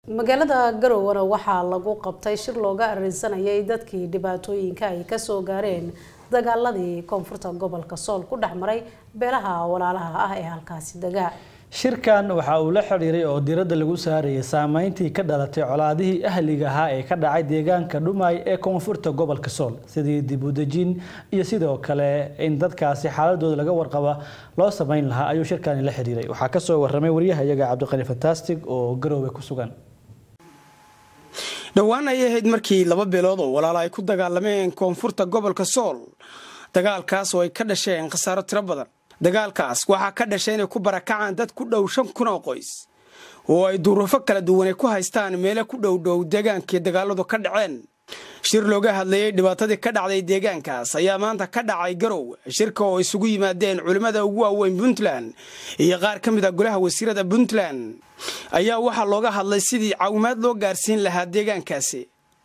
magaalada Garowe waxaa lagu qabtay shir looga arinsanayay dadkii dhibaatooyinka ay ka soo gaareen dagaaladii koonfurta gobolka Sool ku dhaxmaray beelaha walaalaha ah ee halkaasi dagaa. shirkan waxa uu la xiriiray oo diiradda lagu saarayay saameyntii ka dhalatay colaadihii ahliga ah ee ka dhacay deegaanka Dhumaay ee koonfurta gobolka Sool sidii dib u dejin iyo sidoo kale in dadkaasi xaaladooda laga warqaba loo sameyn lahaa ayuu shirkan la xiriiray. Waxa ka soo warramay wariyahayaga Cabdiqani Fantastic oo Garowe ku sugan. dhawaan ay ahayd markii laba beelood oo walaalo ay ku dagaalameen koonfurta gobolka Sool dagaalkaas oo ay ka dhasheen khasaaro tiro badan. dagaalkaas waxa ka dhashay inay ku barakacaan dad ku dhow 5,000 oo qoys oo ay duruufo kala duwan ku haystaan meel ku dhow deegaankii dagaaladu ka dhaceen. shir looga hadlayay dhibaatadii ka dhacday deegaankaas ayaa maanta ka dhacay Garowe. shirka oo isugu yimaadeen culimada ugu waaweyn Puntland iyo qaar ka mid ah golaha wasiirada Puntland ayaa waxa looga hadlay sidii caawimaad loo gaarsiin lahaa deegaankaasi.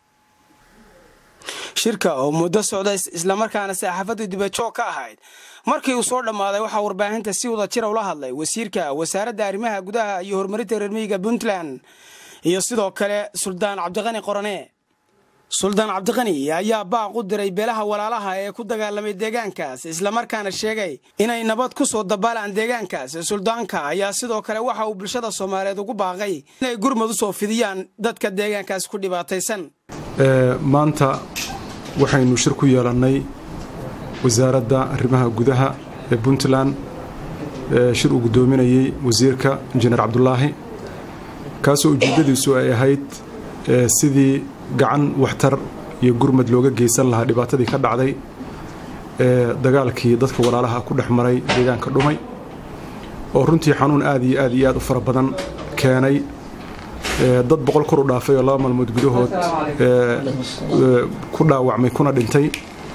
shirka oo muddo socday isla markaana saxaafaddu dibadjoog ka ahayd markii uu soo dhamaaday waxa warbaahinta si wada jir ula hadlay wasiirka wasaaradda arrimaha gudaha iyo horumarinta reer miyiga Puntland iyo sidoo kale Suldaan Cabdiqani Qorane. Suldaan Cabdiqani ayaa baaq u diray beelaha walaalaha ee ku dagaalamay deegaankaas isla markaana sheegay inay nabad ku soo dabaalaan deegaankaas. suldaanka ayaa sidoo kale waxa uu bulshada Soomaaliyeed ugu baaqay inay gurmad u soo fidiyaan dadka deegaankaas ku dhibaataysan. maanta waxaynu shir ku yeelanay wasaaradda arrimaha gudaha ee Puntland shir uu gudoominayay wasiirka injineer Cabdullaahi kaasoo ujeedadiisu ay ahayd sidii gacan waxtar iyo gurmad looga geysan lahaa dhibaatadii ka dhacday dagaalkii dadka walaalaha ku dhaxmaray deegaanka Dhumay oo runtii xanuun aad iyo aad u fara badan keenay dad 100 kor u dhaafay oo 2 maalmood gudahood ku dhaawacmay kuna dhintay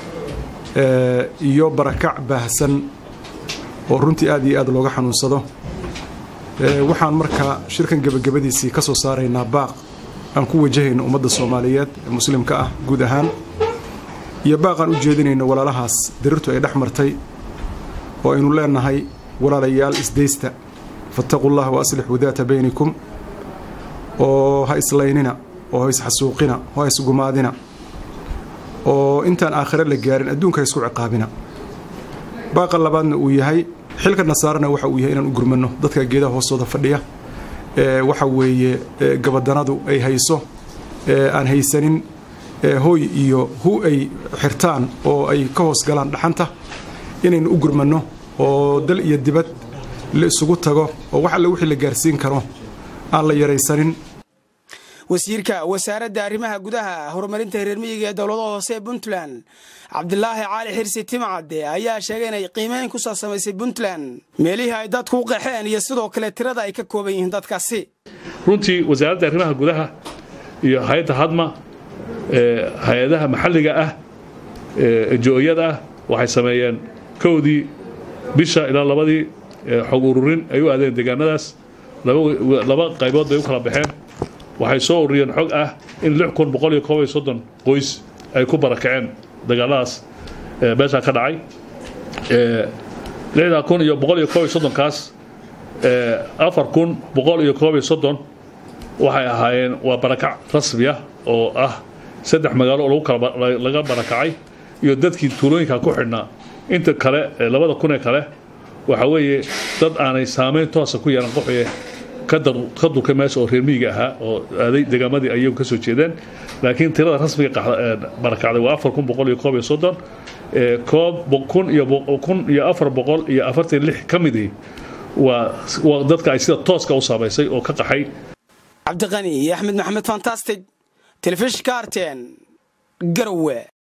iyo barakac baahsan oo runtii aad iyo aad looga xanuunsado. waxaan marka shirkan gabagabadiisii ka soo saaraynaa baaq aan ku wajahayno ummadda Soomaaliyeed ee muslimka ah guud ahaan iyo baaqan u jeedinayno walaalahaas dirirtu ay dhaxmartay oo aynu leenahay walaalayaal isdeysta fattaqullaha wa aslihu daata baynikum oo ha islaynina oo ha isxasuuqina oo ha isgumaadina oo intaan aakhira la gaarin adduunka isku ciqaabina. baaqa labaadna uu yahay xilka nasaarana waxa uu yahay inaan u gurmano dadka geedaha hoostooda fadhiya waxa weeye gabadanadu ay hayso aan haysanin hooy iyo hu ay xirtaan oo ay ka hoos galaan dhaxanta inaynu u gurmano oo dal iyo dibad la isugu tago oo waxa la wixii la gaarsiin karo aan la yareysanin. wasiirka wasaaradda arrimaha gudaha horumarinta reer miyiga ee dawladda hoose ee Puntland Cabdullaahi Caali Xirsi Timcade ayaa sheegay inay qiimeyn ku sameysay Puntland meelihii ay dadku u qaxeen iyo sidoo kale tirada ay ka kooban yihiin dadkaasi. runtii wasaaradda arrimaha gudaha iyo hay'adda hadma hay'adaha maxalliga ah jooyada waxay sameeyeen koodii bisha ilaa labadii xog ururin ay u aadeen deegaanadaas laba qaybood ay u kala baxeen. waxay soo ururiyeen xog ah in 6,130 qoys ay ku barakaceen dagaaladaas beesha ka dhacay 6,130 kaas 4,130 waxay ahaayeen waa barakac rasmi ah oo ah 3 magaalo oo laga barakacay iyo dadkii tuulooyinka ku xidhnaa. inta kale 2,000 ee kale waxa weeye dad aanay saameyn toos ah ku yeelan qoxye kadurka meesha oo reer miyiga ahaa oo aaday deegaamadii ayagu ka soo jeedeen laakiin tirada rasmiga barakacday waa 4,130 446 kamidii waa dadka ay sida tooska u saameysay oo ka qaxay. Cabdiqani Axmed Maxamed Fantastic Telefishinka RTN Garowe.